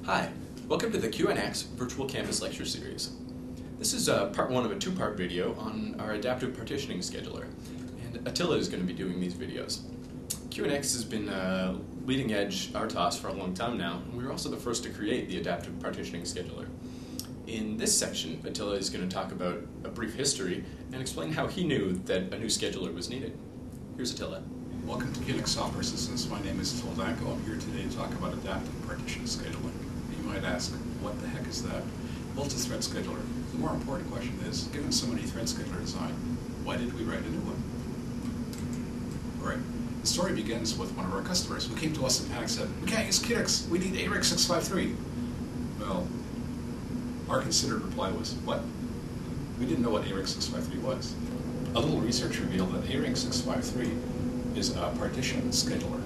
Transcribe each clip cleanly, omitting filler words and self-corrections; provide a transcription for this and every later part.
Hi, welcome to the QNX Virtual Campus Lecture Series. This is part one of a two-part video on our adaptive partitioning scheduler, and Attila is going to be doing these videos. QNX has been leading edge RTOS for a long time now, and we were also the first to create the adaptive partitioning scheduler. In this section, Attila is going to talk about a brief history and explain how he knew that a new scheduler was needed. Here's Attila. Welcome to QNX Software Systems. My name is Attila Danko. I'm here today to talk about adaptive partition scheduling. You might ask, what the heck is that? Well, it's a thread scheduler. The more important question is, given so many thread scheduler design, why did we write a new one? All right. The story begins with one of our customers who came to us and panicked and said, "We can't use QNX. We need ARIX 653. Well, our considered reply was, what? We didn't know what ARIX 653 was. A little research revealed that ARIX 653 is a partition scheduler.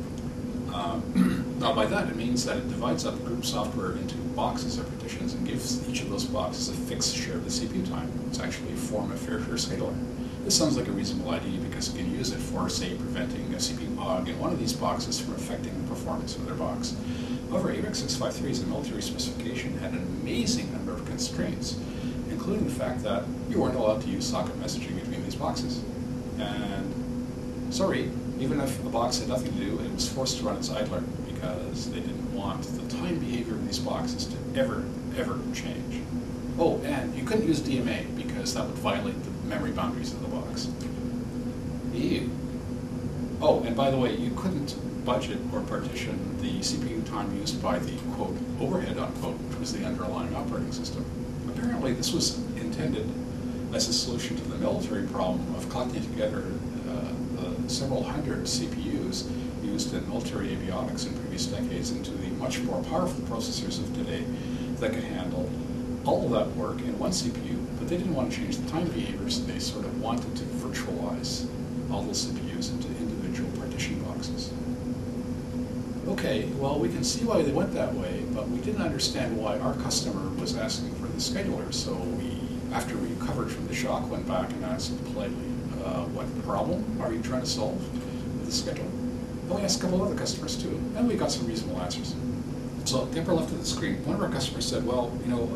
Now by that it means that it divides up group software into boxes or partitions and gives each of those boxes a fixed share of the CPU time. It's actually a form of fair share scheduler. This sounds like a reasonable idea because you can use it for, say, preventing a CPU hog in one of these boxes from affecting the performance of their box. However, ARIX 653 as a military specification had an amazing number of constraints, including the fact that you weren't allowed to use socket messaging between these boxes. And sorry, even if a box had nothing to do, it was forced to run its idler because they didn't want the time behavior of these boxes to ever change. Oh, and you couldn't use DMA because that would violate the memory boundaries of the box. Ew. Oh, and by the way, you couldn't budget or partition the CPU time used by the, quote, overhead, unquote, which was the underlying operating system. Apparently, this was intended as a solution to the military problem of collecting together the several hundred CPUs used in military avionics in previous decades into the much more powerful processors of today that could handle all of that work in one CPU, but they didn't want to change the time behavior, so they sort of wanted to virtualize all those CPUs into individual partition boxes. Okay, well, we can see why they went that way, but we didn't understand why our customer was asking for the scheduler, so we, after we recovered from the shock, went back and asked politely, what problem are you trying to solve with the scheduler? And we asked a couple other customers too, and we got some reasonable answers. So at the upper left of the screen, one of our customers said, well, you know,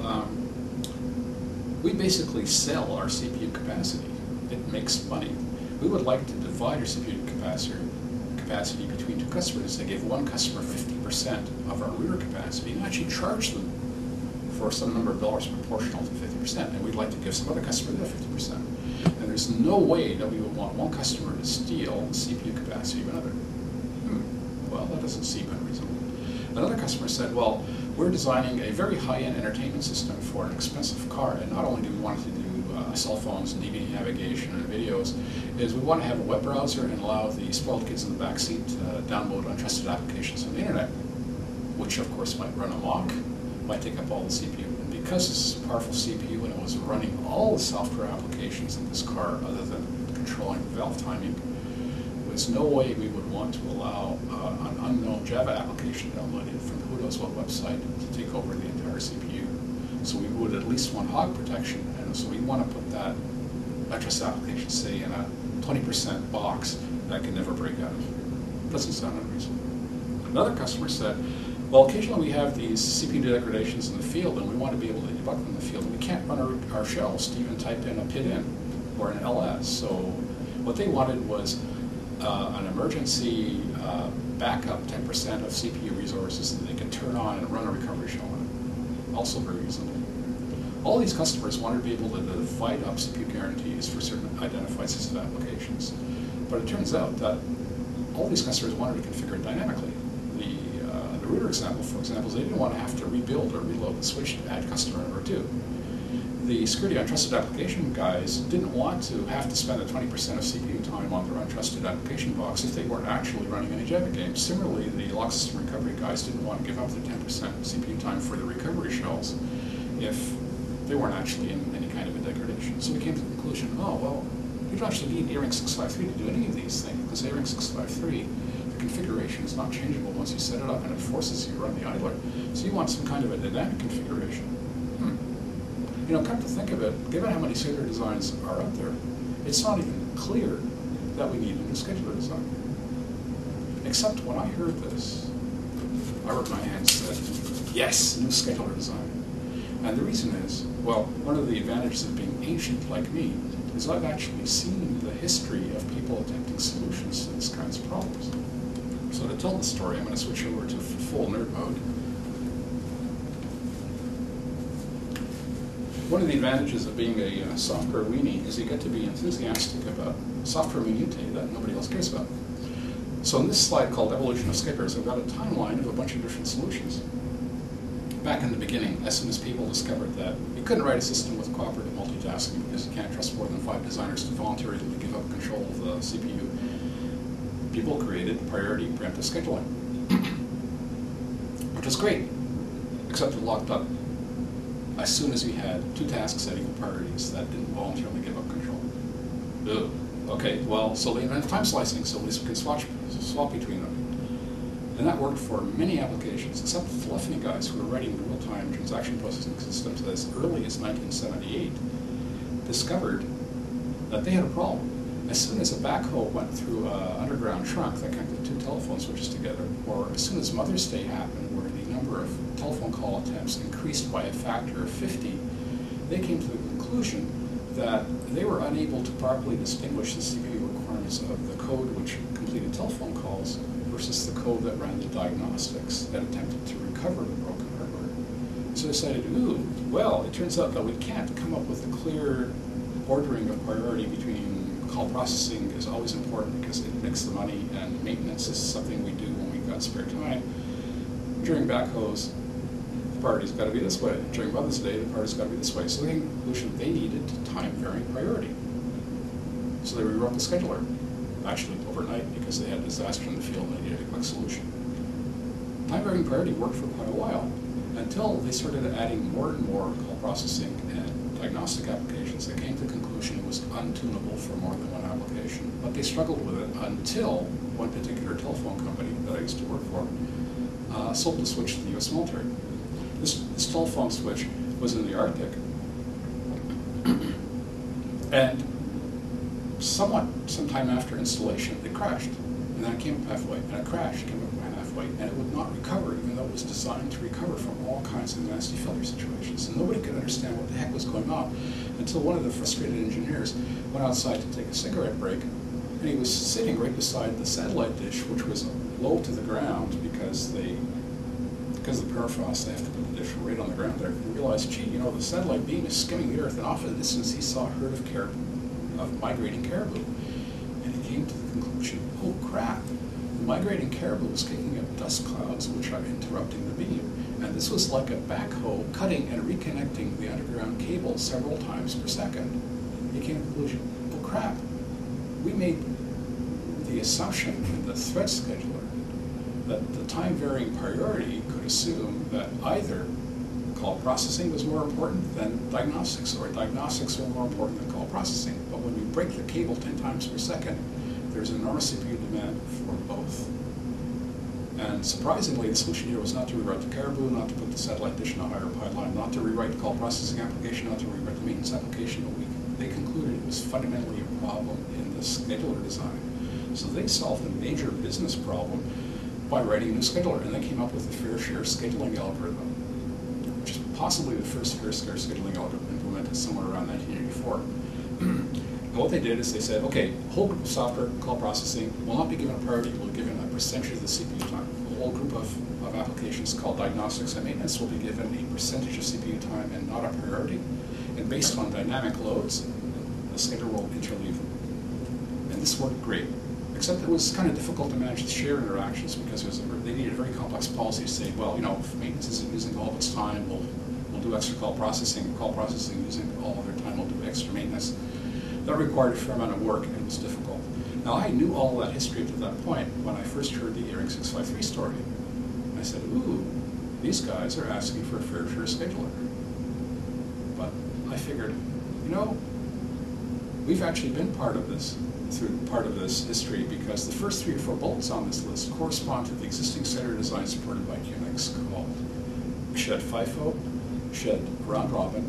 we basically sell our CPU capacity. It makes money. We would like to divide our CPU capacity between two customers. They gave one customer 50% of our router capacity and actually charge them for some number of dollars proportional to 50%, and we'd like to give some other customer their 50%. And there's no way that we would want one customer to steal the CPU capacity of another. Well, that doesn't seem unreasonable. Another customer said, well, we're designing a very high-end entertainment system for an expensive car, and not only do we want to do cell phones and DVD navigation and videos, is we want to have a web browser and allow the spoiled kids in the backseat to download untrusted applications from the internet, which of course might run amok, might take up all the CPU. And because this is a powerful CPU and it was running all the software applications in this car other than controlling the valve timing, there was no way we would want to allow an unknown Java application downloaded from who knows what website to take over the entire CPU. So we would at least want hog protection, and so we want to put that untrusted application, say, in a 20% box that can never break out of. Doesn't sound unreasonable. Another customer said, well, occasionally we have these CPU degradations in the field, and we want to be able to debug them in the field, and we can't run our shells to even type in a PID-in or an LS. So what they wanted was an emergency backup 10% of CPU resources that they could turn on and run a recovery shell on. Also very reasonable. All these customers wanted to be able to divide up CPU guarantees for certain identified sets of applications. But it turns out that all these customers wanted to configure it dynamically. The router example, for example, is they didn't want to have to rebuild or reload the switch to add customer number 2. The security untrusted application guys didn't want to have to spend a 20% of CPU time on their untrusted application box if they weren't actually running any Java games. Similarly, the log system recovery guys didn't want to give up their 10% CPU time for the recovery shells if they weren't actually in any kind of a degradation. So we came to the conclusion, oh, well, you don't actually need ARIX 653 to do any of these things, because ARIX 653, the configuration is not changeable once you set it up, and it forces you to run the idler. So you want some kind of a dynamic configuration. You know, come to think of it, given how many scheduler designs are out there, it's not even clear that we need a new scheduler design. Except when I heard this, I rubbed my hands and said, Yes, new scheduler design. And the reason is, well, one of the advantages of being ancient like me is I've actually seen the history of people attempting solutions to these kinds of problems. So to tell the story, I'm going to switch over to full nerd mode. One of the advantages of being a software weenie is you get to be enthusiastic about software minutiae that nobody else cares about. So in this slide called Evolution of Schedulers, I've got a timeline of a bunch of different solutions. Back in the beginning, as soon as people discovered that you couldn't write a system with cooperative multitasking because you can't trust more than 5 designers to voluntarily give up control of the CPU, people created priority preemptive scheduling, which was great, except it locked up as soon as you had 2 tasks at equal priorities that didn't voluntarily give up control. Ugh. Okay, well, so they invented time slicing, so at least we can swap between them. And that worked for many applications, except the telephony guys who were writing real-time transaction processing systems as early as 1978 discovered that they had a problem. As soon as a backhoe went through an underground trunk that connected 2 telephone switches together, or as soon as Mother's Day happened, where the number of telephone call attempts increased by a factor of 50, they came to the conclusion that they were unable to properly distinguish the CPU requirements of the code which completed telephone calls versus the code that ran the diagnostics that attempted to recover the broken hardware. So they decided, ooh, well, it turns out that we can't come up with a clear ordering of priority between call processing is always important because it makes the money, and maintenance is something we do when we've got spare time. During backhoes, the priority's got to be this way. During Mother's Day, the priority's got to be this way. So they came to the conclusion they needed time-varying priority. So they rewrote the scheduler, actually overnight, because they had a disaster in the field and they needed a quick solution. Time-varying priority worked for quite a while, until they started adding more and more call processing and diagnostic applications. They came to the conclusion it was untunable for more than one application. But they struggled with it until one particular telephone company that I used to work for sold a switch to the US military. This telephone switch was in the Arctic, and sometime after installation, it crashed. And then it came up halfway, and it crashed, came up halfway, and it would not recover, even though it was designed to recover from all kinds of nasty failure situations. And nobody could understand what the heck was going on until one of the frustrated engineers went outside to take a cigarette break, and he was sitting right beside the satellite dish, which was low to the ground because of the permafrost, they have to put the dish right on the ground there. And realized, gee, you know, the satellite beam is skimming the Earth, and off in the distance he saw a herd of migrating caribou. And he came to the conclusion, oh crap, the migrating caribou was kicking up dust clouds which are interrupting the beam. And this was like a backhoe cutting and reconnecting the underground cable several times per second. He came to the conclusion, oh crap, we made the assumption in the thread scheduler that the time-varying priority could assume that either call processing was more important than diagnostics, or diagnostics were more important than call processing. But when you break the cable 10 times per second, there's an enormous CPU demand for both. And surprisingly, the solution here was not to rewrite the caribou, not to put the satellite dish in a higher pipeline, not to rewrite the call processing application, not to rewrite the maintenance application, but they concluded it was fundamentally a problem in the scheduler design. So they solved a major business problem by writing a new scheduler, and they came up with the fair share scheduling algorithm, which is possibly the first fair share scheduling algorithm implemented somewhere around 1984. And what they did is they said, okay, a whole group of software, call processing, will not be given a priority, we'll be given a percentage of the CPU time. A whole group of applications called diagnostics and maintenance will be given a percentage of CPU time and not a priority. And based on dynamic loads, the scheduler will interleave them. And this worked great. Except it was kind of difficult to manage the share interactions because they needed a very complex policy to say, well, you know, if maintenance isn't using all of its time, we'll do extra call processing. Call processing using all of their time, we'll do extra maintenance. That required a fair amount of work, and it was difficult. Now, I knew all of that history up to that point when I first heard the Earring 653 story. I said, ooh, these guys are asking for a fair share scheduler. But I figured, you know, we've actually been part of this history because the first 3 or 4 bullets on this list correspond to the existing scheduler design supported by QNX called Shed FIFO, Shed Round Robin,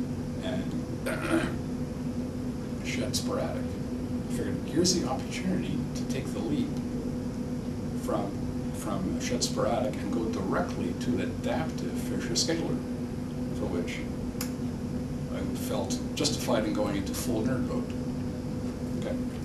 and Shed Sporadic. I figured here's the opportunity to take the leap from from shed sporadic and go directly to an adaptive fair share scheduler, for which I felt justified in going into full nerd mode. Okay.